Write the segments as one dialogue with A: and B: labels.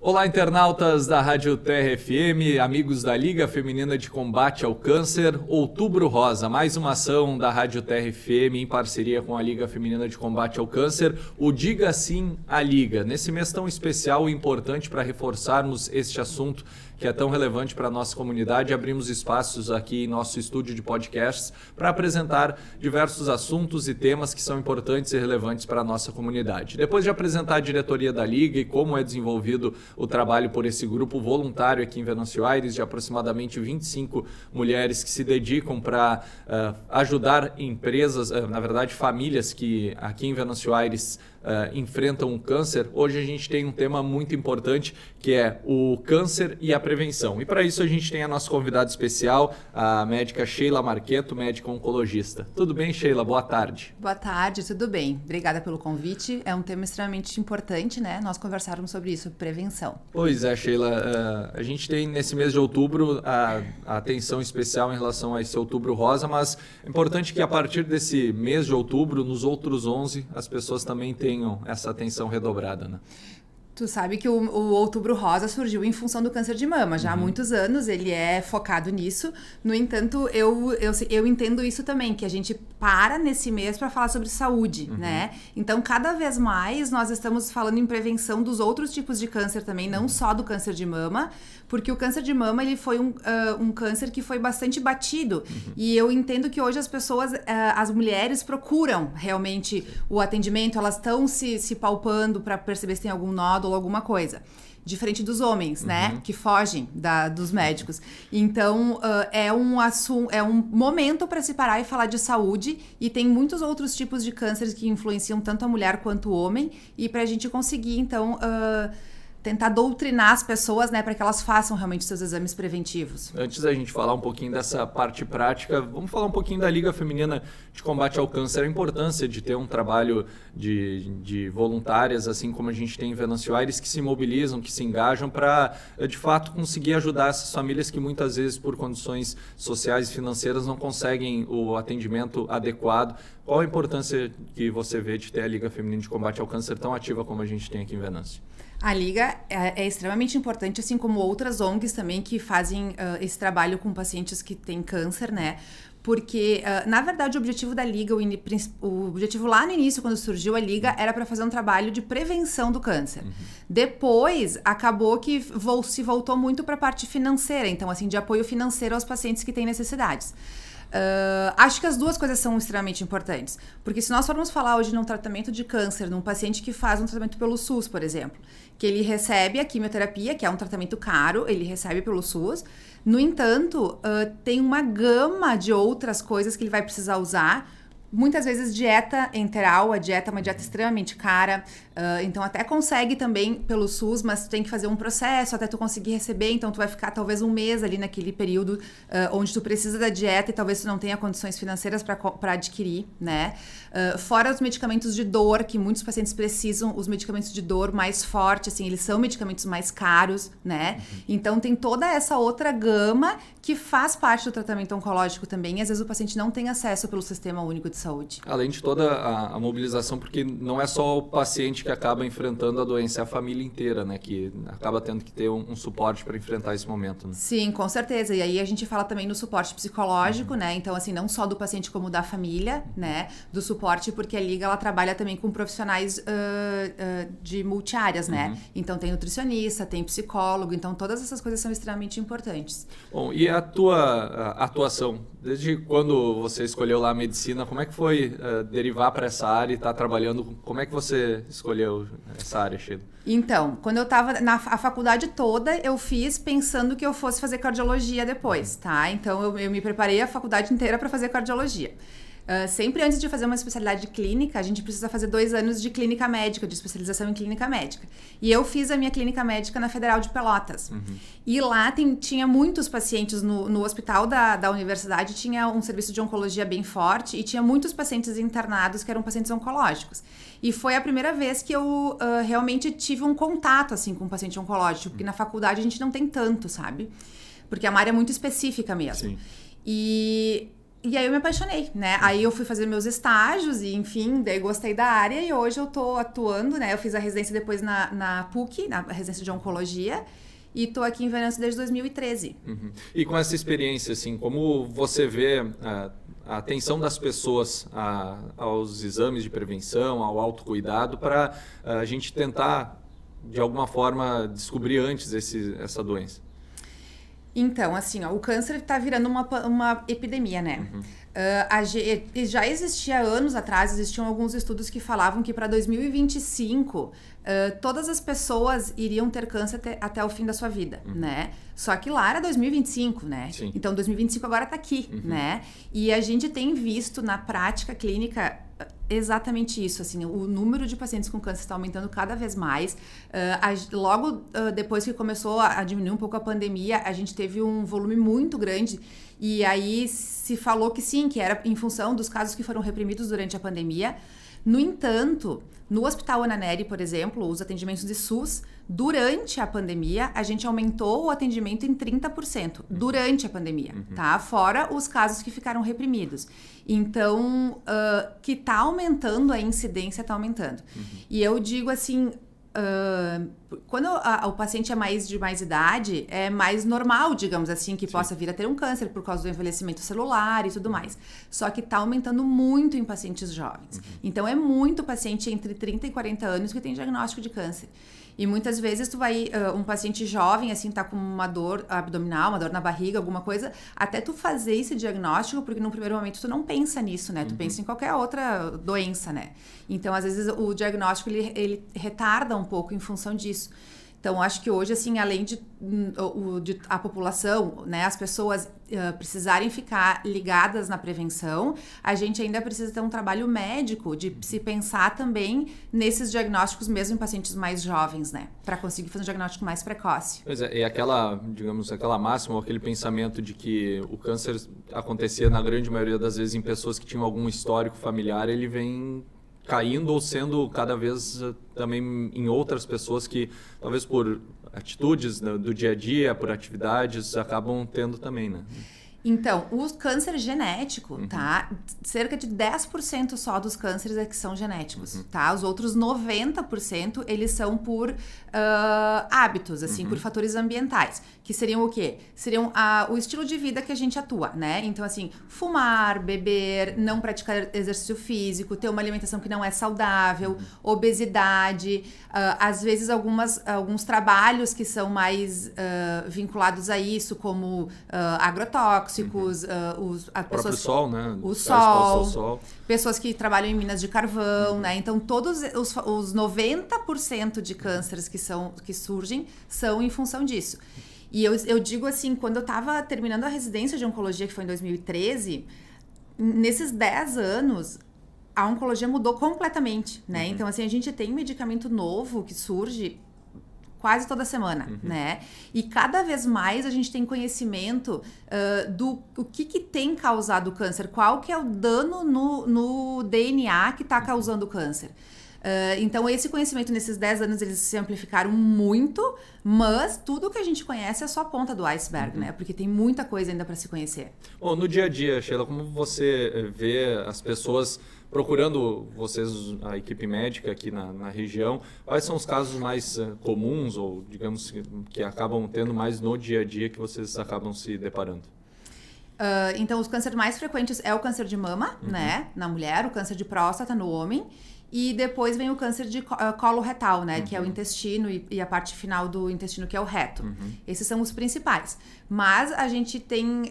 A: Olá, internautas da Rádio Terra FM, amigos da Liga Feminina de Combate ao Câncer, Outubro Rosa, mais uma ação da Rádio Terra FM em parceria com a Liga Feminina de Combate ao Câncer, o Diga Sim à Liga. Nesse mês tão especial e importante para reforçarmos este assunto que é tão relevante para a nossa comunidade, abrimos espaços aqui em nosso estúdio de podcasts para apresentar diversos assuntos e temas que são importantes e relevantes para a nossa comunidade. Depois de apresentar a diretoria da Liga e como é desenvolvido o trabalho por esse grupo voluntário aqui em Venâncio Aires, de aproximadamente 25 mulheres que se dedicam para ajudar empresas, na verdade famílias que aqui em Venâncio Aires enfrentam o câncer, hoje a gente tem um tema muito importante que é o câncer e a prevenção. E para isso a gente tem a nossa convidada especial, a médica Sheila Marqueto, médica oncologista. Tudo bem, Sheila? Boa tarde.
B: Boa tarde, tudo bem. Obrigada pelo convite. É um tema extremamente importante, né? Nós conversarmos sobre isso, prevenção.
A: Pois é, Sheila. A gente tem nesse mês de outubro a atenção especial em relação a esse outubro rosa, mas é importante que a partir desse mês de outubro, nos outros 11, as pessoas também tenham essa atenção redobrada, né?
B: Tu sabe que o Outubro Rosa surgiu em função do câncer de mama. Já há muitos anos ele é focado nisso. No entanto, eu entendo isso também, que a gente para nesse mês para falar sobre saúde, né? Então, cada vez mais nós estamos falando em prevenção dos outros tipos de câncer também, não só do câncer de mama, porque o câncer de mama ele foi um câncer que foi bastante batido. E eu entendo que hoje as pessoas, as mulheres procuram realmente o atendimento, elas estão se palpando para perceber se tem algum nódulo ou alguma coisa. Diferente dos homens, né? Que fogem dos médicos. Então, é um momento para se parar e falar de saúde. E tem muitos outros tipos de cânceres que influenciam tanto a mulher quanto o homem. E para a gente conseguir, então, tentar doutrinar as pessoas, né, para que elas façam realmente seus exames preventivos.
A: Antes da gente falar um pouquinho dessa parte prática, vamos falar um pouquinho da Liga Feminina de Combate ao Câncer, a importância de ter um trabalho de voluntárias, assim como a gente tem em Venâncio Aires, que se mobilizam, que se engajam para, de fato, conseguir ajudar essas famílias que muitas vezes, por condições sociais e financeiras, não conseguem o atendimento adequado. Qual a importância que você vê de ter a Liga Feminina de Combate ao Câncer tão ativa como a gente tem aqui em Venâncio?
B: A Liga é extremamente importante, assim como outras ONGs também que fazem esse trabalho com pacientes que têm câncer, né? Porque, na verdade, o objetivo da Liga, o objetivo lá no início, quando surgiu a Liga, era para fazer um trabalho de prevenção do câncer. Depois, acabou que se voltou muito para a parte financeira, então, assim, de apoio financeiro aos pacientes que têm necessidades. Acho que as duas coisas são extremamente importantes, porque se nós formos falar hoje num tratamento de câncer, num paciente que faz um tratamento pelo SUS, por exemplo, que ele recebe a quimioterapia, que é um tratamento caro, ele recebe pelo SUS, no entanto, tem uma gama de outras coisas que ele vai precisar usar. Muitas vezes dieta enteral, a dieta é uma dieta extremamente cara, então até consegue também pelo SUS, mas tu tem que fazer um processo até tu conseguir receber, então tu vai ficar talvez um mês ali naquele período onde tu precisa da dieta e talvez tu não tenha condições financeiras para adquirir, né? Fora os medicamentos de dor, que muitos pacientes precisam, os medicamentos de dor mais fortes, assim, eles são medicamentos mais caros, né? Então tem toda essa outra gama que faz parte do tratamento oncológico também, e às vezes o paciente não tem acesso pelo Sistema Único de Saúde.
A: Além de toda a mobilização, porque não é só o paciente que acaba enfrentando a doença, é a família inteira, né? Que acaba tendo que ter um suporte para enfrentar esse momento, né?
B: Sim, com certeza. E aí a gente fala também no suporte psicológico, né? Então, assim, não só do paciente como da família, né? Do suporte, porque a Liga, ela trabalha também com profissionais de multiáreas, né? Então, tem nutricionista, tem psicólogo, então todas essas coisas são extremamente importantes.
A: Bom, e a tua atuação? Desde quando você escolheu lá a medicina, como é que foi derivar para essa área e estar trabalhando? Como é que você escolheu essa área, Sheila?
B: Então, quando eu estava a faculdade toda, eu fiz pensando que eu fosse fazer cardiologia depois, tá? Então, eu me preparei a faculdade inteira para fazer cardiologia. Sempre antes de fazer uma especialidade clínica, a gente precisa fazer 2 anos de clínica médica, de especialização em clínica médica. E eu fiz a minha clínica médica na Federal de Pelotas. E lá tinha muitos pacientes no hospital da universidade, tinha um serviço de oncologia bem forte e tinha muitos pacientes internados que eram pacientes oncológicos. E foi a primeira vez que eu realmente tive um contato assim, com um paciente oncológico, porque na faculdade a gente não tem tanto, sabe? Porque é uma área muito específica mesmo.
A: Sim.
B: E aí eu me apaixonei, né? Aí eu fui fazer meus estágios e, enfim, daí gostei da área e hoje eu tô atuando, né? Eu fiz a residência depois na PUC, na residência de Oncologia, e tô aqui em Venâncio desde 2013.
A: E com essa experiência, assim, como você vê a atenção das pessoas aos exames de prevenção, ao autocuidado, para a gente tentar, de alguma forma, descobrir antes essa doença?
B: Então, assim, ó, o câncer está virando uma epidemia, né? Já existia anos atrás, existiam alguns estudos que falavam que para 2025 todas as pessoas iriam ter câncer até o fim da sua vida, né? Só que lá era 2025, né?
A: Sim.
B: Então 2025 agora está aqui, né? E a gente tem visto na prática clínica exatamente isso, assim, o número de pacientes com câncer está aumentando cada vez mais. Logo depois que começou a diminuir um pouco a pandemia, a gente teve um volume muito grande e aí se falou que sim, que era em função dos casos que foram reprimidos durante a pandemia. No entanto, no Hospital Ana Nery, por exemplo, os atendimentos de SUS, durante a pandemia, a gente aumentou o atendimento em 30% durante a pandemia, tá? Fora os casos que ficaram reprimidos. Então, que tá aumentando, a incidência tá aumentando. E eu digo assim, quando o paciente é de mais idade, é mais normal, digamos assim, que possa vir a ter um câncer por causa do envelhecimento celular e tudo mais. Só que está aumentando muito em pacientes jovens. Então, é muito paciente entre 30 e 40 anos que tem diagnóstico de câncer. E muitas vezes tu vai, um paciente jovem, assim, tá com uma dor abdominal, uma dor na barriga, alguma coisa, até tu fazer esse diagnóstico, porque num primeiro momento tu não pensa nisso, né? Tu pensa em qualquer outra doença, né? Então, às vezes, o diagnóstico, ele retarda um pouco em função disso. Então, acho que hoje, assim, além de a população, né, as pessoas precisarem ficar ligadas na prevenção, a gente ainda precisa ter um trabalho médico de se pensar também nesses diagnósticos, mesmo em pacientes mais jovens, né, para conseguir fazer um diagnóstico mais precoce.
A: Pois é, e aquela máxima, aquele pensamento de que o câncer acontecia na grande maioria das vezes em pessoas que tinham algum histórico familiar, ele vem caindo ou sendo cada vez também em outras pessoas que, talvez por atitudes do dia a dia, por atividades, acabam tendo também, né?
B: Então, o câncer genético, tá? Cerca de 10% só dos cânceres é que são genéticos, tá? Os outros 90%, eles são por hábitos, assim, por fatores ambientais. Que seriam o quê? Seriam o estilo de vida que a gente atua, né? Então, assim, fumar, beber, não praticar exercício físico, ter uma alimentação que não é saudável, obesidade, às vezes alguns trabalhos que são mais vinculados a isso, como agrotóxicos,
A: o próprio sol, né?
B: O sol, pessoas que trabalham em minas de carvão, né? Então, todos os 90% de cânceres que surgem são em função disso. E eu digo assim, quando eu estava terminando a residência de oncologia, que foi em 2013, nesses 10 anos, a oncologia mudou completamente, né? Então, assim, a gente tem medicamento novo que surge quase toda semana, né? E cada vez mais a gente tem conhecimento do que tem causado o câncer, qual que é o dano no DNA que está causando o câncer. Então, esse conhecimento nesses 10 anos, eles se amplificaram muito, mas tudo que a gente conhece é só a ponta do iceberg, né? Porque tem muita coisa ainda para se conhecer.
A: Bom, no dia a dia, Sheila, como você vê as pessoas procurando vocês, a equipe médica aqui na região, quais são os casos mais comuns ou, digamos, que acabam tendo mais no dia a dia que vocês acabam se deparando?
B: Então, os cânceres mais frequentes é o câncer de mama, né, na mulher, o câncer de próstata no homem, e depois vem o câncer de colo retal, né, que é o intestino e a parte final do intestino, que é o reto. Esses são os principais. Mas a gente tem...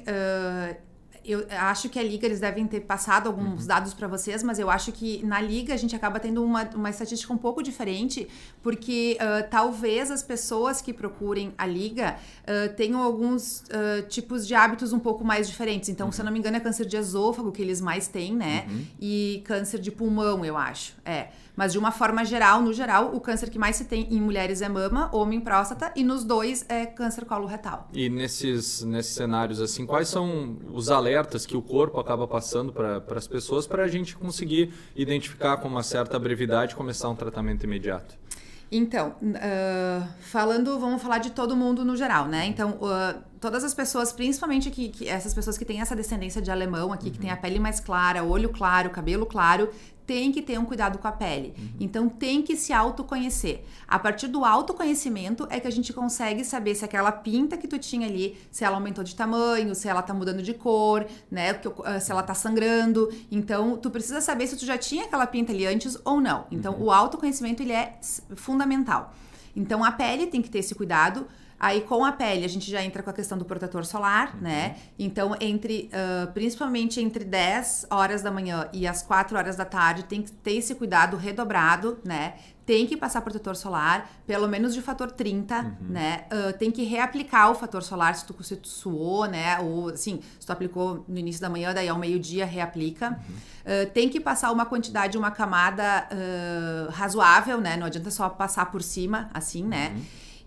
B: eu acho que a Liga, eles devem ter passado alguns dados para vocês, mas eu acho que na Liga a gente acaba tendo uma estatística um pouco diferente, porque talvez as pessoas que procurem a Liga tenham alguns tipos de hábitos um pouco mais diferentes. Então, se eu não me engano, é câncer de esôfago que eles mais têm, né? E câncer de pulmão, eu acho. Mas de uma forma geral, no geral, o câncer que mais se tem em mulheres é mama, homem próstata, e nos dois é câncer colo retal.
A: E nesses cenários, assim, quais são os alertas que o corpo acaba passando para as pessoas para a gente conseguir identificar com uma certa brevidade e começar um tratamento imediato?
B: Então, vamos falar de todo mundo no geral, né? Então, todas as pessoas, principalmente essas pessoas que têm essa descendência de alemão aqui, que tem a pele mais clara, olho claro, cabelo claro, tem que ter um cuidado com a pele. Então, tem que se autoconhecer. A partir do autoconhecimento é que a gente consegue saber se aquela pinta que tu tinha ali, se ela aumentou de tamanho, se ela tá mudando de cor, né? Se ela tá sangrando. Então, tu precisa saber se tu já tinha aquela pinta ali antes ou não. Então, o autoconhecimento, ele é fundamental. Então, a pele tem que ter esse cuidado. Aí, com a pele, a gente já entra com a questão do protetor solar, né? Então, principalmente entre 10 horas da manhã e as 4 horas da tarde, tem que ter esse cuidado redobrado, né? Tem que passar protetor solar, pelo menos de fator 30, né? Tem que reaplicar o fator solar se tu suou, né? Ou, assim, se tu aplicou no início da manhã, daí ao meio-dia, reaplica. Tem que passar uma quantidade, uma camada razoável, né? Não adianta só passar por cima, assim, né?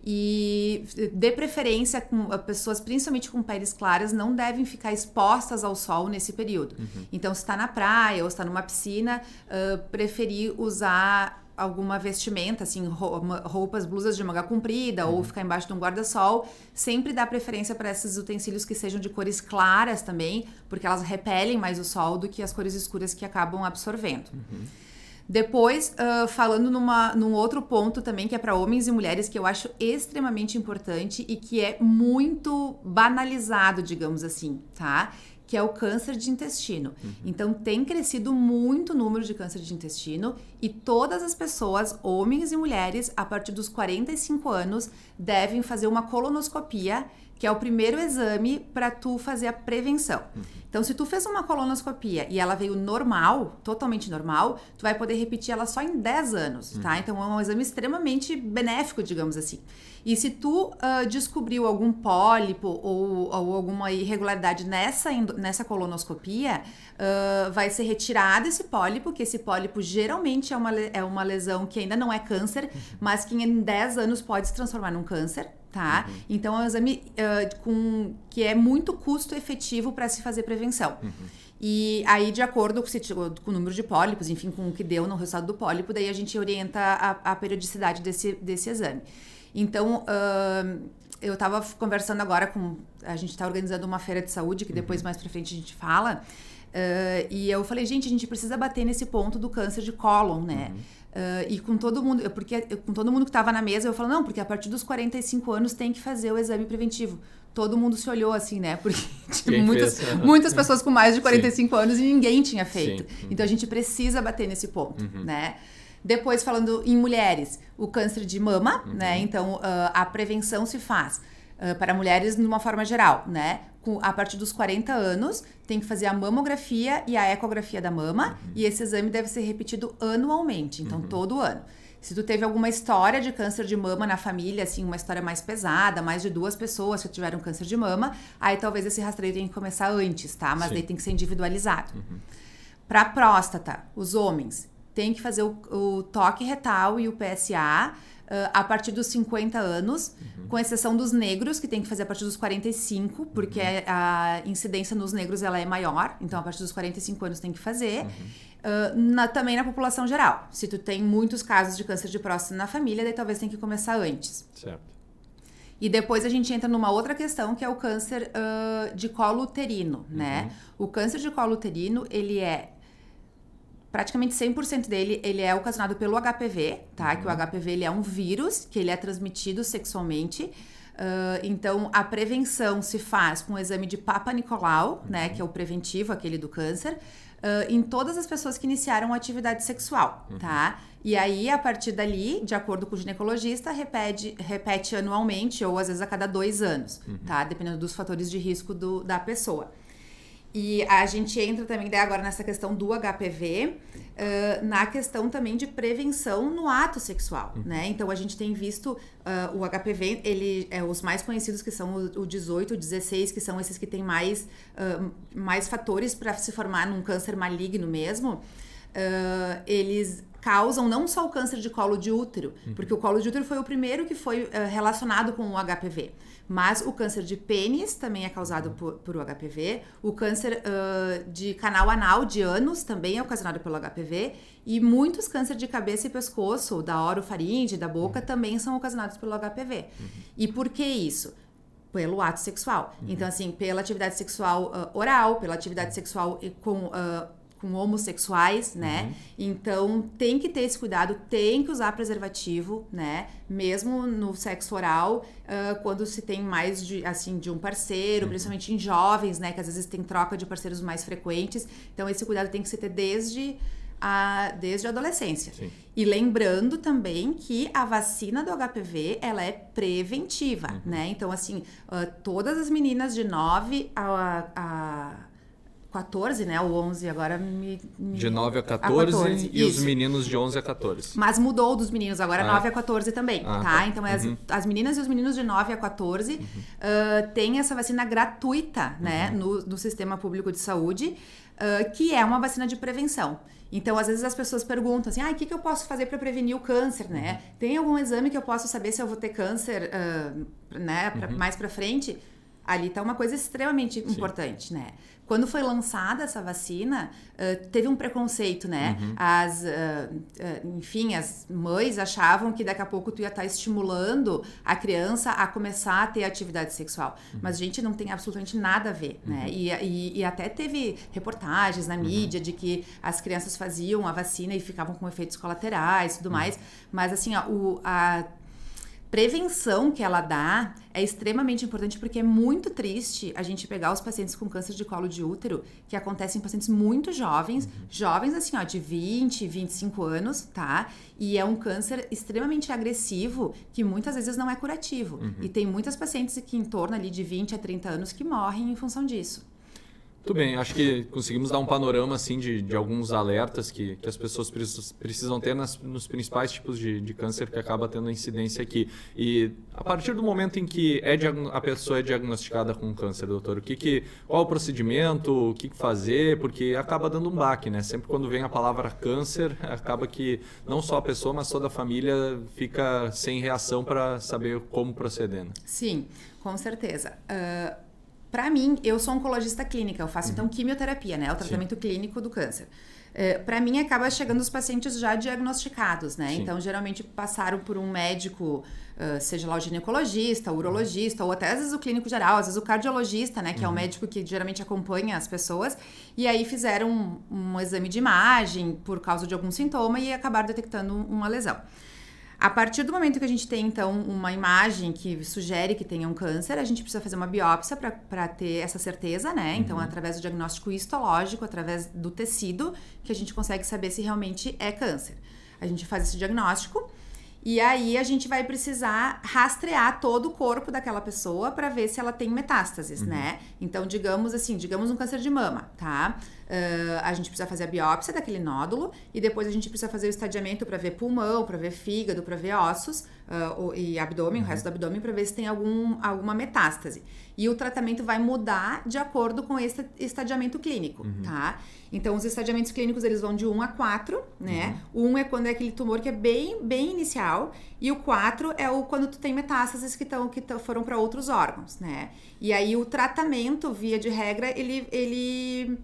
B: E de preferência com pessoas, principalmente com peles claras, não devem ficar expostas ao sol nesse período. Então, se está na praia ou está numa piscina, preferir usar alguma vestimenta, assim, roupas, blusas de manga comprida ou ficar embaixo de um guarda-sol. Sempre dá preferência para esses utensílios que sejam de cores claras também, porque elas repelem mais o sol do que as cores escuras que acabam absorvendo. Depois, falando num outro ponto também, que é para homens e mulheres, que eu acho extremamente importante e que é muito banalizado, digamos assim, tá? Que é o câncer de intestino. Então, tem crescido muito o número de câncer de intestino e todas as pessoas, homens e mulheres, a partir dos 45 anos, devem fazer uma colonoscopia, que é o primeiro exame para tu fazer a prevenção. Então, se tu fez uma colonoscopia e ela veio normal, totalmente normal, tu vai poder repetir ela só em 10 anos, tá? Então, é um exame extremamente benéfico, digamos assim. E se tu descobriu algum pólipo ou alguma irregularidade nessa colonoscopia, vai ser retirado esse pólipo, que esse pólipo geralmente é uma lesão que ainda não é câncer, mas que em 10 anos pode se transformar num câncer. Tá? Então, é um exame que é muito custo efetivo para se fazer prevenção. E aí, de acordo com o número de pólipos, enfim, com o que deu no resultado do pólipo, daí a gente orienta a periodicidade desse exame. Então, eu estava conversando agora a gente está organizando uma feira de saúde, que depois mais pra frente a gente fala, e eu falei, gente, a gente precisa bater nesse ponto do câncer de cólon, né? E com todo mundo, com todo mundo que estava na mesa, eu falo, não, porque a partir dos 45 anos tem que fazer o exame preventivo. Todo mundo se olhou assim, né? Porque tinha muitas pessoas com mais de 45 anos e ninguém tinha feito. Então, a gente precisa bater nesse ponto, né? Depois, falando em mulheres, o câncer de mama, né? Então, a prevenção se faz para mulheres de uma forma geral, né? A partir dos 40 anos, tem que fazer a mamografia e a ecografia da mama, e esse exame deve ser repetido anualmente, então todo ano. Se tu teve alguma história de câncer de mama na família, assim, uma história mais pesada, mais de 2 pessoas que tiveram câncer de mama, aí talvez esse rastreio tenha que começar antes, tá? Mas daí tem que ser individualizado. Para próstata, os homens têm que fazer o toque retal e o PSA a partir dos 50 anos, com exceção dos negros, que tem que fazer a partir dos 45, porque a incidência nos negros ela é maior, então a partir dos 45 anos tem que fazer. Também na população geral. Se tu tem muitos casos de câncer de próstata na família, daí talvez tenha que começar antes.
A: Certo.
B: E depois a gente entra numa outra questão, que é o câncer de colo uterino, né? O câncer de colo uterino, ele é praticamente 100% dele, ele é ocasionado pelo HPV, tá? Que o HPV, ele é um vírus, que ele é transmitido sexualmente. Então, a prevenção se faz com o exame de Papa Nicolau, né? Que é o preventivo, aquele do câncer, em todas as pessoas que iniciaram a atividade sexual, tá? E aí, a partir dali, de acordo com o ginecologista, repete anualmente ou às vezes a cada 2 anos, tá? Dependendo dos fatores de risco da pessoa. E a gente entra também daí agora nessa questão do HPV, na questão também de prevenção no ato sexual, né? Então, a gente tem visto o HPV, os mais conhecidos, que são o 18, o 16, que são esses que têm mais fatores para se formar num câncer maligno mesmo, eles causam não só o câncer de colo de útero, porque o colo de útero foi o primeiro que foi relacionado com o HPV, mas o câncer de pênis também é causado por o HPV, o câncer de canal anal de ânus também é ocasionado pelo HPV, e muitos cânceres de cabeça e pescoço, da orofaringe, da boca, também são ocasionados pelo HPV. E por que isso? Pelo ato sexual. Então, assim, pela atividade sexual oral, pela atividade sexual com homossexuais, né? Então, tem que ter esse cuidado, tem que usar preservativo, né? Mesmo no sexo oral, quando se tem mais de um parceiro, principalmente em jovens, né? Que às vezes tem troca de parceiros mais frequentes. Então, esse cuidado tem que se ter desde a adolescência. Sim. E lembrando também que a vacina do HPV, ela é preventiva, né? Então, assim, todas as meninas de 9 a 14, né? O 11 agora
A: De 9 a 14 e os meninos de 11 a 14.
B: Mas mudou dos meninos, agora 9 a 14 também, tá? Então, as meninas e os meninos de 9 a 14 têm essa vacina gratuita, né? No Sistema Público de Saúde, que é uma vacina de prevenção. Então, às vezes as pessoas perguntam assim, o que eu posso fazer para prevenir o câncer, né? Tem algum exame que eu posso saber se eu vou ter câncer, né? Mais para frente? Ali tá uma coisa extremamente importante, né? Quando foi lançada essa vacina, teve um preconceito, né? Enfim, as mães achavam que daqui a pouco tu ia estar estimulando a criança a começar a ter atividade sexual. Mas, gente, não tem absolutamente nada a ver, né? E até teve reportagens na mídia de que as crianças faziam a vacina e ficavam com efeitos colaterais e tudo mais. Mas, assim, a prevenção que ela dá é extremamente importante, porque é muito triste a gente pegar os pacientes com câncer de colo de útero, que acontecem em pacientes muito jovens, jovens assim, de 20, 25 anos, tá? E é um câncer extremamente agressivo, que muitas vezes não é curativo. E tem muitas pacientes que em torno ali de 20 a 30 anos que morrem em função disso.
A: Muito bem, acho que conseguimos dar um panorama assim, de alguns alertas que as pessoas precisam ter nos principais tipos de câncer que acaba tendo incidência aqui. E a partir do momento em que a pessoa é diagnosticada com câncer, doutor, qual o procedimento, o que fazer, porque acaba dando um baque, né? Sempre quando vem a palavra câncer, acaba que não só a pessoa, mas toda a família fica sem reação para saber como proceder. Né?
B: Sim, com certeza. Para mim, eu sou oncologista clínica, eu faço então quimioterapia, né? O tratamento clínico do câncer. Para mim, acaba chegando os pacientes já diagnosticados, né? Sim. Então, geralmente passaram por um médico, seja lá o ginecologista, o urologista, ou até às vezes o clínico geral, às vezes o cardiologista, né? Que é o médico que geralmente acompanha as pessoas. E aí fizeram um exame de imagem por causa de algum sintoma e acabaram detectando uma lesão. A partir do momento que a gente tem, então, uma imagem que sugere que tenha um câncer, a gente precisa fazer uma biópsia para ter essa certeza, né? Então, através do diagnóstico histológico, através do tecido, que a gente consegue saber se realmente é câncer. A gente faz esse diagnóstico e aí a gente vai precisar rastrear todo o corpo daquela pessoa para ver se ela tem metástases, né? Então, digamos um câncer de mama, tá? A gente precisa fazer a biópsia daquele nódulo e depois a gente precisa fazer o estadiamento para ver pulmão, para ver fígado, para ver ossos e abdômen, o resto do abdômen, para ver se tem alguma metástase. E o tratamento vai mudar de acordo com esse estadiamento clínico, tá? Então, os estadiamentos clínicos, eles vão de 1 a 4, né? O 1 é quando é aquele tumor que é bem, bem inicial e o 4 é quando tu tem metástases que foram para outros órgãos, né? E aí, o tratamento, via de regra, ele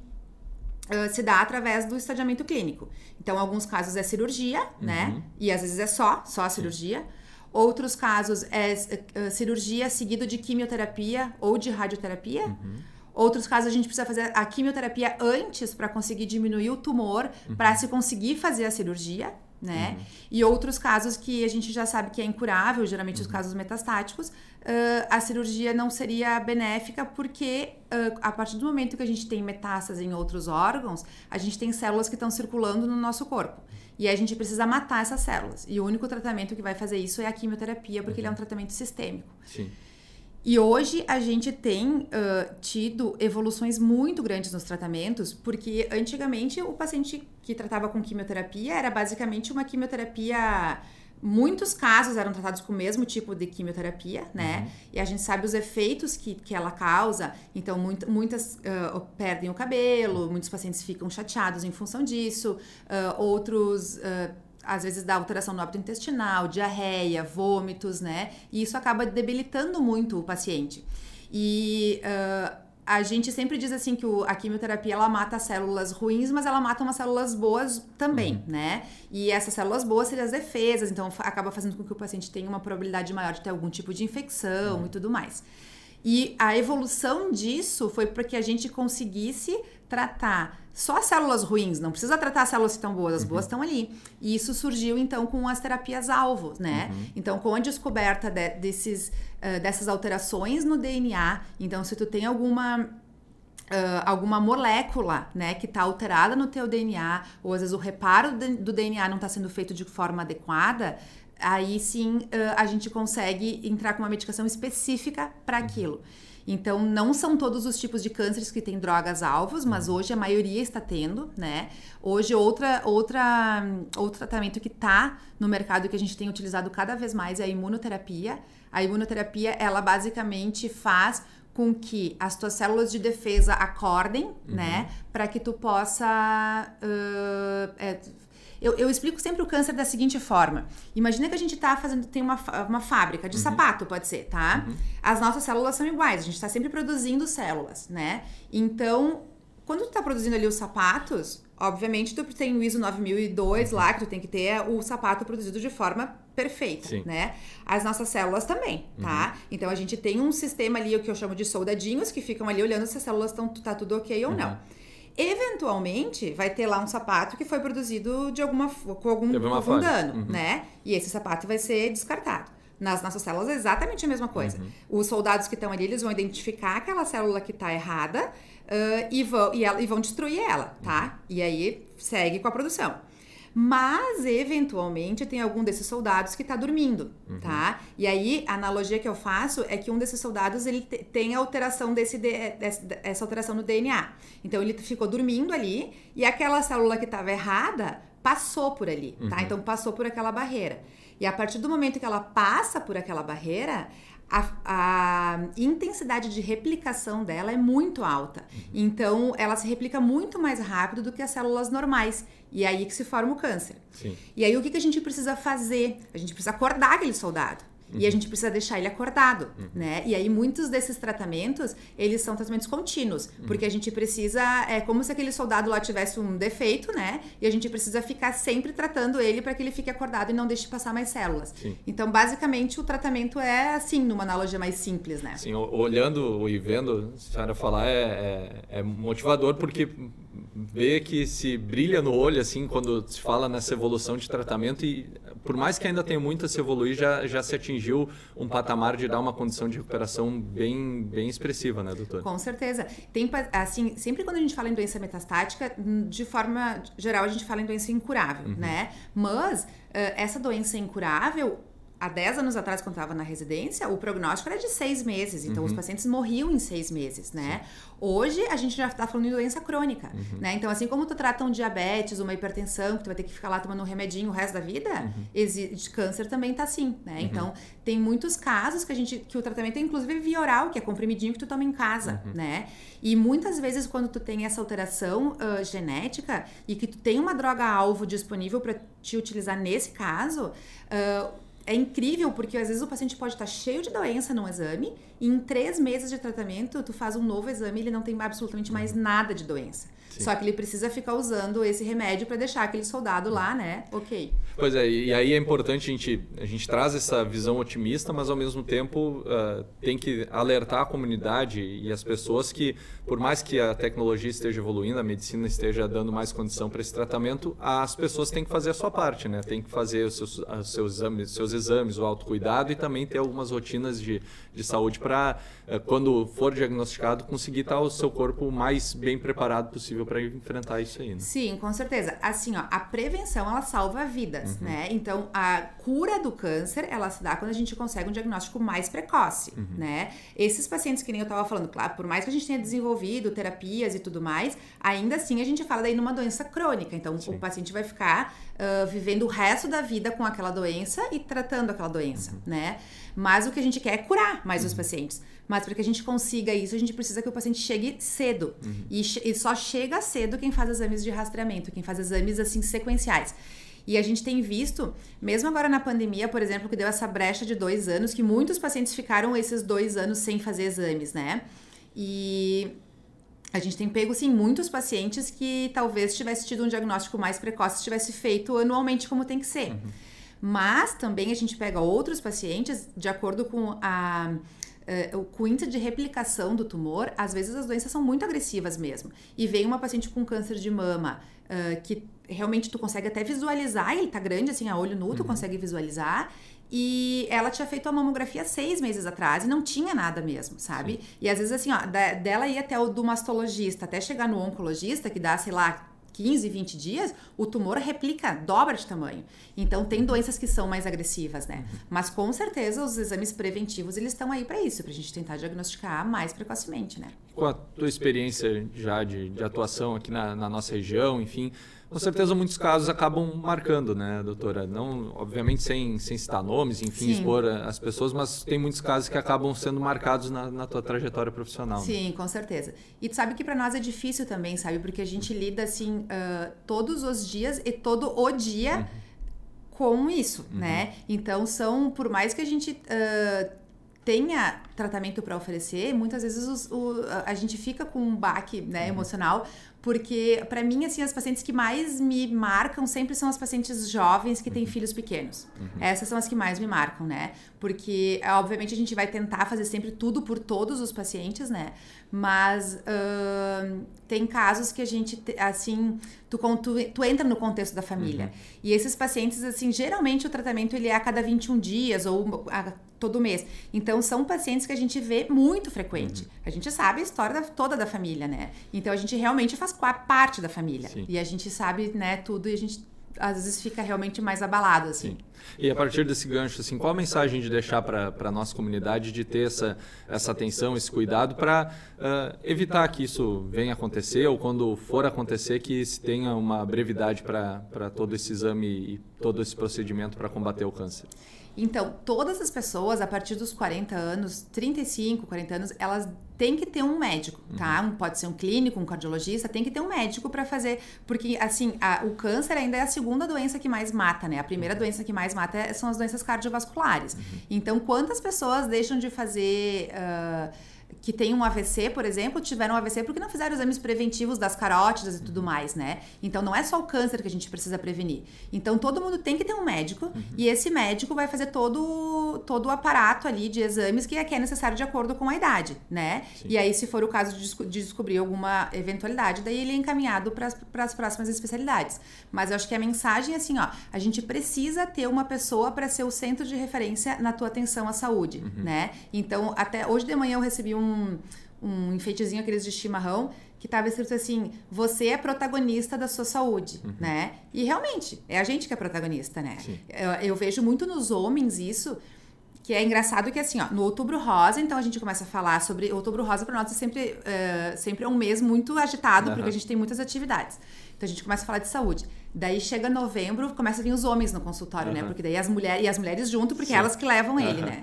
B: se dá através do estadiamento clínico. Então, em alguns casos é cirurgia, né? E às vezes é só a cirurgia. Outros casos é cirurgia seguido de quimioterapia ou de radioterapia. Outros casos a gente precisa fazer a quimioterapia antes para conseguir diminuir o tumor, para se conseguir fazer a cirurgia, né? E outros casos que a gente já sabe que é incurável, geralmente os casos metastáticos, a cirurgia não seria benéfica porque a partir do momento que a gente tem metástase em outros órgãos, a gente tem células que estão circulando no nosso corpo. E aí a gente precisa matar essas células. E o único tratamento que vai fazer isso é a quimioterapia, porque ele é um tratamento sistêmico.
A: Sim.
B: E hoje a gente tem tido evoluções muito grandes nos tratamentos, porque antigamente o paciente que tratava com quimioterapia era basicamente uma quimioterapia. Muitos casos eram tratados com o mesmo tipo de quimioterapia, né? E a gente sabe os efeitos que ela causa. Então, muitas perdem o cabelo, muitos pacientes ficam chateados em função disso, outros às vezes dá alteração no hábito intestinal, diarreia, vômitos, né? E isso acaba debilitando muito o paciente. E a gente sempre diz assim que a quimioterapia ela mata células ruins, mas ela mata umas células boas também, né? E essas células boas seriam as defesas, então acaba fazendo com que o paciente tenha uma probabilidade maior de ter algum tipo de infecção e tudo mais. E a evolução disso foi para que a gente conseguisse tratar só as células ruins, não precisa tratar as células que estão boas, as boas estão ali. E isso surgiu, então, com as terapias-alvo, né? Então, com a descoberta dessas alterações no DNA, então, se tu tem alguma molécula, né, que está alterada no teu DNA, ou às vezes o reparo do DNA não está sendo feito de forma adequada, aí sim a gente consegue entrar com uma medicação específica para aquilo. Então, não são todos os tipos de cânceres que têm drogas-alvos, mas hoje a maioria está tendo, né? Hoje, outro tratamento que está no mercado que a gente tem utilizado cada vez mais é a imunoterapia. A imunoterapia, ela basicamente faz com que as tuas células de defesa acordem, né? Para que tu possa... Eu explico sempre o câncer da seguinte forma. Imagina que a gente tem uma fábrica de sapato, pode ser, tá? As nossas células são iguais, a gente está sempre produzindo células, né? Então, quando tu tá produzindo ali os sapatos, obviamente tu tem o ISO 9002 lá, que tu tem que ter o sapato produzido de forma perfeita, né? As nossas células também, tá? Então, a gente tem um sistema ali, o que eu chamo de soldadinhos, que ficam ali olhando se as células tá tudo ok ou não. Eventualmente, vai ter lá um sapato que foi produzido com algum dano, né? E esse sapato vai ser descartado. Nas nossas células é exatamente a mesma coisa. Os soldados que estão ali, eles vão identificar aquela célula que está errada e vão destruir ela, tá? E aí segue com a produção. Mas, eventualmente, tem algum desses soldados que está dormindo, tá? E aí, a analogia que eu faço é que um desses soldados, ele tem a alteração essa alteração no DNA. Então, ele ficou dormindo ali e aquela célula que estava errada passou por ali, tá? Então, passou por aquela barreira. E a partir do momento que ela passa por aquela barreira, a intensidade de replicação dela é muito alta. Então, ela se replica muito mais rápido do que as células normais. E é aí que se forma o câncer. E aí, o que a gente precisa fazer? A gente precisa acordar aquele soldado. E a gente precisa deixar ele acordado, né? E aí, muitos desses tratamentos, eles são tratamentos contínuos. Porque a gente precisa... É como se aquele soldado lá tivesse um defeito, né? E a gente precisa ficar sempre tratando ele para que ele fique acordado e não deixe passar mais células. Então, basicamente, o tratamento é assim, numa analogia mais simples, né?
A: Sim, olhando e vendo a senhora falar é motivador, porque vê que se brilha no olho, assim, quando se fala nessa evolução de tratamento e por mais que ainda tenha muito a se evoluir, já se atingiu um patamar de dar uma condição de recuperação bem expressiva, né, doutor?
B: Com certeza. Tem, assim, sempre quando a gente fala em doença metastática, de forma geral, a gente fala em doença incurável, né? Mas essa doença incurável, há 10 anos atrás, quando eu estava na residência, o prognóstico era de 6 meses. Então, os pacientes morriam em 6 meses, né? Hoje, a gente já está falando de doença crônica, né? Então, assim como tu trata um diabetes, uma hipertensão, que tu vai ter que ficar lá tomando um remedinho o resto da vida, câncer também tá assim, né? Então, tem muitos casos que o tratamento é, inclusive, via oral, que é comprimidinho que tu toma em casa, né? E muitas vezes, quando tu tem essa alteração genética e que tu tem uma droga-alvo disponível para te utilizar nesse caso... É incrível porque às vezes o paciente pode estar cheio de doença no exame e em 3 meses de tratamento tu faz um novo exame e ele não tem absolutamente mais nada de doença. Só que ele precisa ficar usando esse remédio para deixar aquele soldado lá, né? Ok.
A: Pois é, e aí é importante a gente traz essa visão otimista, mas ao mesmo tempo tem que alertar a comunidade e as pessoas que, por mais que a tecnologia esteja evoluindo, a medicina esteja dando mais condição para esse tratamento, as pessoas têm que fazer a sua parte, né? Tem que fazer os seus exames, o autocuidado e também ter algumas rotinas de saúde para, quando for diagnosticado, conseguir estar o seu corpo mais bem preparado possível para enfrentar isso aí, né?
B: Sim, com certeza. Assim, ó, a prevenção, ela salva vidas, né? Então, a cura do câncer, ela se dá quando a gente consegue um diagnóstico mais precoce, né? Esses pacientes que nem eu tava falando, claro, por mais que a gente tenha desenvolvido terapias e tudo mais, ainda assim a gente fala daí numa doença crônica. Então, o paciente vai ficar vivendo o resto da vida com aquela doença e tratando aquela doença, né? Mas o que a gente quer é curar mais os pacientes. Mas para que a gente consiga isso, a gente precisa que o paciente chegue cedo. E só chega cedo quem faz exames de rastreamento, quem faz exames assim sequenciais. E a gente tem visto, mesmo agora na pandemia, por exemplo, que deu essa brecha de 2 anos, que muitos pacientes ficaram esses 2 anos sem fazer exames, né? E a gente tem pego, sim, muitos pacientes que talvez tivesse tido um diagnóstico mais precoce, se tivesse feito anualmente como tem que ser. Mas também a gente pega outros pacientes de acordo com o índice de replicação do tumor. Às vezes as doenças são muito agressivas mesmo. E vem uma paciente com câncer de mama que realmente tu consegue até visualizar, ele tá grande assim, a olho nu, tu consegue visualizar. E ela tinha feito a mamografia 6 meses atrás e não tinha nada mesmo, sabe? Sim. E às vezes assim, ó, dela ir até o do mastologista, até chegar no oncologista, que dá, sei lá, 15, 20 dias, o tumor replica, dobra de tamanho. Então, tem doenças que são mais agressivas, né? Mas, com certeza, os exames preventivos, eles estão aí para isso, pra gente tentar diagnosticar mais precocemente, né?
A: Com a tua experiência já de atuação aqui na nossa região, enfim, com certeza muitos casos acabam marcando, né, doutora? Não, obviamente, sem citar nomes, enfim, expor as pessoas, mas tem muitos casos que acabam sendo marcados na tua trajetória profissional.
B: Sim, né? Com certeza. E tu sabe que para nós é difícil também, sabe? Porque a gente lida, assim, todos os dias e todo o dia com isso, né? Então, por mais que a gente tenha tratamento para oferecer, muitas vezes a gente fica com um baque, né, emocional, porque para mim, assim, as pacientes que mais me marcam sempre são as pacientes jovens que têm filhos pequenos. Essas são as que mais me marcam, né? Porque, obviamente, a gente vai tentar fazer sempre tudo por todos os pacientes, né? Mas tem casos que a gente, assim, tu entra no contexto da família. E esses pacientes, assim, geralmente o tratamento ele é a cada 21 dias ou todo mês. Então, são pacientes que a gente vê muito frequente. A gente sabe a história toda da família, né? Então, a gente realmente faz parte da família. Sim. E a gente sabe, né, tudo e a gente às vezes fica realmente mais abalado, assim.
A: Sim. E a partir desse gancho, assim, qual a mensagem de deixar para a nossa comunidade de ter essa atenção, esse cuidado para evitar que isso venha acontecer ou quando for acontecer que se tenha uma brevidade para todo esse exame e todo esse procedimento para combater o câncer?
B: Então, todas as pessoas, a partir dos 40 anos, 35, 40 anos, elas têm que ter um médico, tá? Pode ser um clínico, um cardiologista, tem que ter um médico para fazer, porque, assim, o câncer ainda é a segunda doença que mais mata, né? A primeira doença que mais mata são as doenças cardiovasculares. Então, quantas pessoas deixam de fazer... que tem um AVC, por exemplo, tiveram um AVC porque não fizeram exames preventivos das carótidas e tudo mais, né? Então, não é só o câncer que a gente precisa prevenir. Então, todo mundo tem que ter um médico e esse médico vai fazer todo o aparato ali de exames que é necessário de acordo com a idade, né? Sim. E aí, se for o caso de descobrir alguma eventualidade, daí ele é encaminhado para as próximas especialidades. Mas eu acho que a mensagem é assim, ó, a gente precisa ter uma pessoa para ser o centro de referência na tua atenção à saúde, né? Então, até hoje de manhã eu recebi um enfeitezinho, aqueles de chimarrão, que estava escrito assim, você é protagonista da sua saúde, né? E realmente, é a gente que é protagonista, né? Eu vejo muito nos homens isso, que é engraçado que assim, ó, no Outubro Rosa, então a gente começa a falar sobre... Outubro Rosa para nós é sempre um mês muito agitado, porque a gente tem muitas atividades. Então a gente começa a falar de saúde. Daí chega novembro, começa a vir os homens no consultório, né? Porque daí as mulheres junto, porque elas que levam ele, né?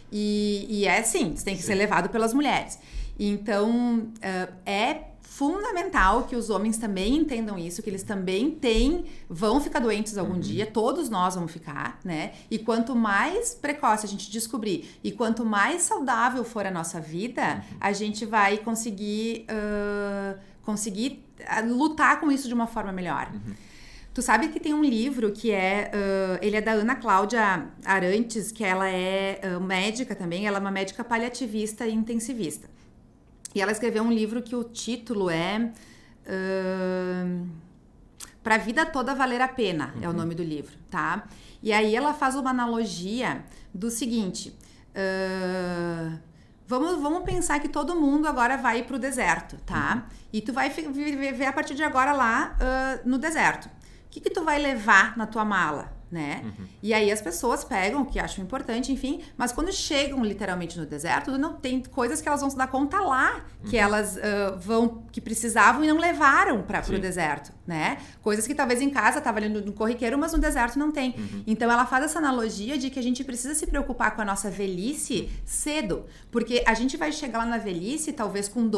B: E é assim, você tem que ser levado pelas mulheres. Então, é fundamental que os homens também entendam isso, que eles também vão ficar doentes algum dia, todos nós vamos ficar, né? E quanto mais precoce a gente descobrir e quanto mais saudável for a nossa vida, a gente vai conseguir lutar com isso de uma forma melhor. Tu sabe que tem um livro que ele é da Ana Cláudia Arantes, que ela é médica também, ela é uma médica paliativista e intensivista. E ela escreveu um livro que o título é Pra Vida Toda Valer a Pena, é o nome do livro, tá? E aí ela faz uma analogia do seguinte... Vamos pensar que todo mundo agora vai pro deserto, tá? E tu vai viver a partir de agora lá no deserto. O que tu vai levar na tua mala, né? E aí as pessoas pegam o que acham importante, enfim, mas quando chegam literalmente no deserto, não tem coisas que elas vão se dar conta lá, que elas que precisavam e não levaram pro deserto, né? Coisas que talvez em casa tava ali no corriqueiro, mas no deserto não tem. Então ela faz essa analogia de que a gente precisa se preocupar com a nossa velhice cedo, porque a gente vai chegar lá na velhice talvez com dor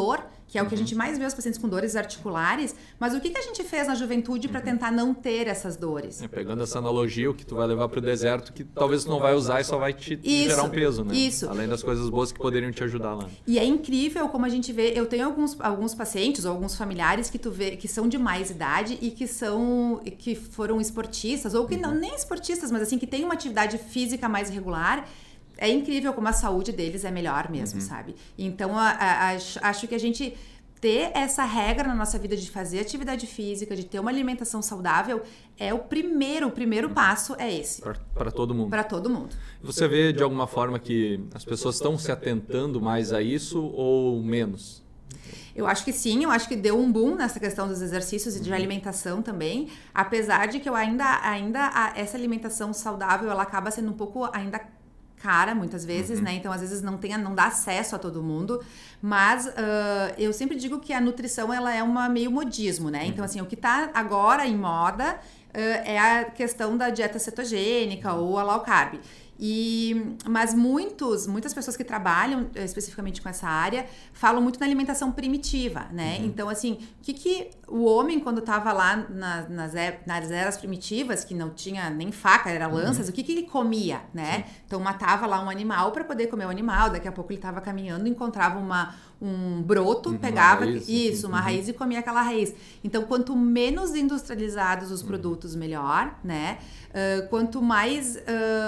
B: que é o que a gente mais vê os pacientes com dores articulares, mas o que a gente fez na juventude para tentar não ter essas dores?
A: Pegando essa analogia, o que tu vai levar para o deserto, que talvez tu não vai usar e só vai te gerar um peso, né?
B: Isso.
A: Além das coisas boas que poderiam te ajudar lá.
B: E é incrível como a gente vê, eu tenho alguns pacientes ou alguns familiares que tu vê que são de mais idade e que foram esportistas, ou que não nem esportistas, mas assim, que têm uma atividade física mais regular. É incrível como a saúde deles é melhor mesmo, sabe? Então, acho que a gente ter essa regra na nossa vida de fazer atividade física, de ter uma alimentação saudável, é o primeiro passo é esse.
A: Para todo mundo.
B: Para todo mundo.
A: Você vê de alguma forma que as pessoas estão se atentando mais a isso ou menos?
B: Eu acho que sim, eu acho que deu um boom nessa questão dos exercícios e de alimentação também, apesar de que eu ainda essa alimentação saudável, ela acaba sendo um pouco ainda cara, muitas vezes, né? Então, às vezes, não dá acesso a todo mundo. Mas eu sempre digo que a nutrição, ela é meio modismo, né? Então, assim, o que tá agora em moda é a questão da dieta cetogênica ou a low carb. Mas muitas pessoas que trabalham especificamente com essa área falam muito na alimentação primitiva, né? Então, assim, o que o homem, quando estava lá nas eras primitivas, que não tinha nem faca, era lanças, o que ele comia, né? Então, matava lá um animal para poder comer o animal, daqui a pouco ele estava caminhando, encontrava um broto, pegava uma raiz e comia aquela raiz. Então, quanto menos industrializados os produtos, melhor, né? Quanto mais...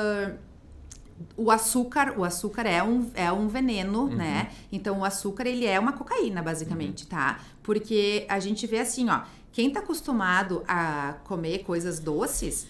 B: O açúcar é um veneno, né? Então, o açúcar, ele é uma cocaína, basicamente, tá? Porque a gente vê assim, ó, quem tá acostumado a comer coisas doces,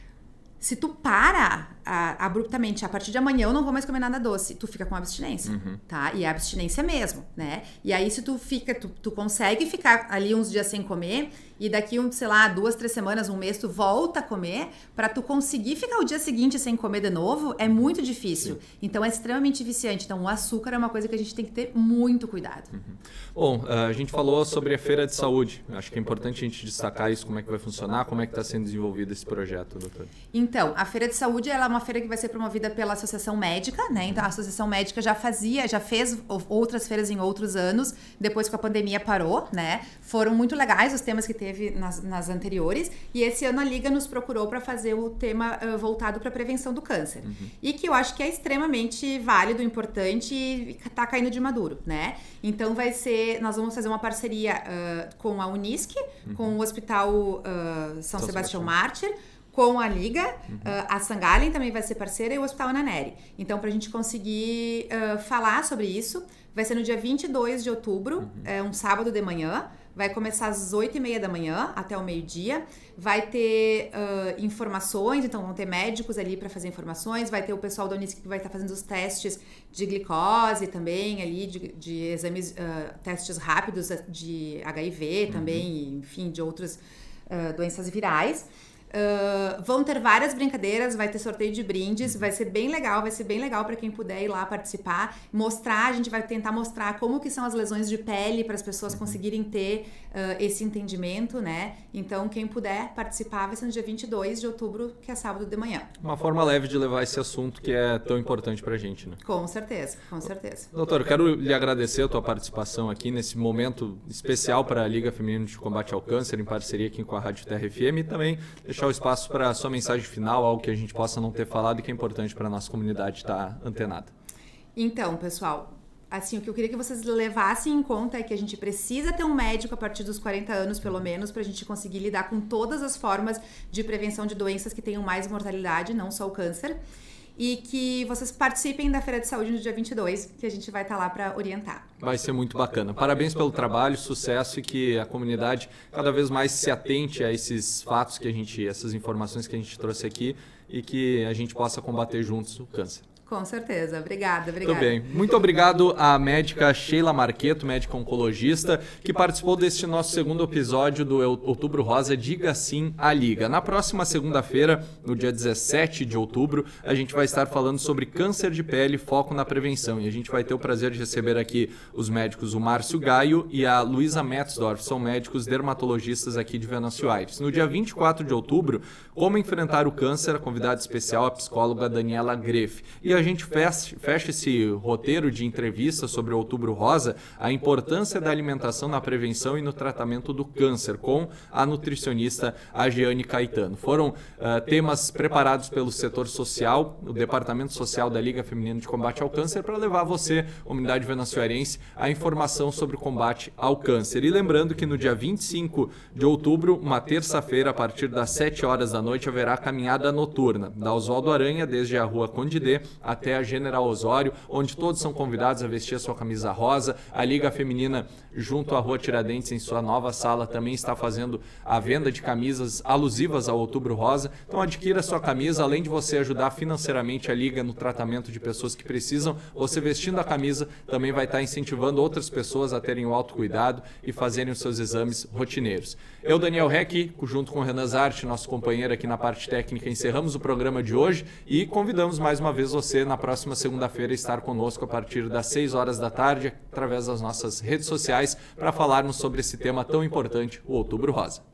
B: se tu para abruptamente, a partir de amanhã eu não vou mais comer nada doce, tu fica com abstinência, tá? E é abstinência mesmo, né? E aí, se tu consegue ficar ali uns dias sem comer, e daqui, 2, 3 semanas, um mês, tu volta a comer, pra tu conseguir ficar o dia seguinte sem comer de novo, é muito difícil. Então, é extremamente viciante. Então, o açúcar é uma coisa que a gente tem que ter muito cuidado.
A: Bom, a gente falou sobre a Feira de Saúde. Acho que é importante a gente destacar isso, como é que vai funcionar, como é que está sendo desenvolvido esse projeto, doutor.
B: Então, a Feira de Saúde, ela é uma feira que vai ser promovida pela Associação Médica, né? Então, a Associação Médica já fez outras feiras em outros anos, depois que a pandemia parou, né? Foram muito legais os temas que teve nas anteriores, e esse ano a Liga nos procurou para fazer o tema voltado para a prevenção do câncer. E que eu acho que é extremamente válido, importante e tá caindo de maduro, né? Então nós vamos fazer uma parceria com a Unisc, com o Hospital São Sebastião Mártir, com a Liga, a Sangallen também vai ser parceira e o Hospital Ananeri. Então, para a gente conseguir falar sobre isso, vai ser no dia 22 de outubro, um sábado de manhã, vai começar às 8h30 da manhã até o meio-dia, vai ter informações, então vão ter médicos ali para fazer informações, vai ter o pessoal da Unisc que vai estar fazendo os testes de glicose também ali, de exames, testes rápidos de HIV também, enfim, de outras doenças virais. Vão ter várias brincadeiras, vai ter sorteio de brindes, vai ser bem legal para quem puder ir lá participar, a gente vai tentar mostrar como que são as lesões de pele para as pessoas conseguirem ter esse entendimento, né? Então, quem puder participar vai ser no dia 22 de outubro, que é sábado de manhã.
A: Uma forma leve de levar esse assunto que é tão importante pra gente, né?
B: Com certeza, com certeza.
A: Doutor, eu quero lhe agradecer a tua participação aqui nesse momento especial para a Liga Feminina de Combate ao Câncer, em parceria aqui com a Rádio Terra FM, e também deixar o espaço para a sua mensagem final, algo que a gente possa não ter falado e que é importante para a nossa comunidade estar antenada.
B: Então, pessoal, assim, o que eu queria que vocês levassem em conta é que a gente precisa ter um médico a partir dos 40 anos, pelo menos, para a gente conseguir lidar com todas as formas de prevenção de doenças que tenham mais mortalidade, não só o câncer. E que vocês participem da Feira de Saúde no dia 22, que a gente vai estar lá para orientar.
A: Vai ser muito bacana. Parabéns pelo trabalho, sucesso, e que a comunidade cada vez mais se atente a esses fatos essas informações que a gente trouxe aqui, e que a gente possa combater juntos o câncer.
B: Com certeza. Obrigada.
A: Muito bem. Muito obrigado à médica Sheila Marqueto, médica oncologista, que participou deste nosso segundo episódio do Outubro Rosa Diga Sim à Liga. Na próxima segunda-feira, no dia 17 de outubro, a gente vai estar falando sobre câncer de pele, foco na prevenção. E a gente vai ter o prazer de receber aqui os médicos, o Márcio Gaio e a Luísa Metzdorf, são médicos dermatologistas aqui de Venâncio Aires. No dia 24 de outubro, como enfrentar o câncer, a convidada especial, a psicóloga Daniela Greff. E a gente fecha esse roteiro de entrevista sobre o Outubro Rosa, a importância da alimentação na prevenção e no tratamento do câncer, com a nutricionista Agiane Caetano. Foram temas preparados pelo setor social, o Departamento Social da Liga Feminina de Combate ao Câncer, para levar a você, comunidade venançoarense, a informação sobre o combate ao câncer. E lembrando que no dia 25 de outubro, uma terça-feira, a partir das 7 horas da noite, haverá caminhada noturna da Oswaldo Aranha, desde a Rua Condidê até a General Osório, onde todos são convidados a vestir a sua camisa rosa. A Liga Feminina, junto à Rua Tiradentes, em sua nova sala, também está fazendo a venda de camisas alusivas ao Outubro Rosa. Então adquira sua camisa, além de você ajudar financeiramente a Liga no tratamento de pessoas que precisam, você vestindo a camisa também vai estar incentivando outras pessoas a terem o autocuidado e fazerem os seus exames rotineiros. Eu, Daniel Heck, junto com o Renan Zarte, nosso companheiro aqui na parte técnica, encerramos o programa de hoje e convidamos mais uma vez você na próxima segunda-feira a estar conosco a partir das 6 horas da tarde, através das nossas redes sociais, para falarmos sobre esse tema tão importante, o Outubro Rosa.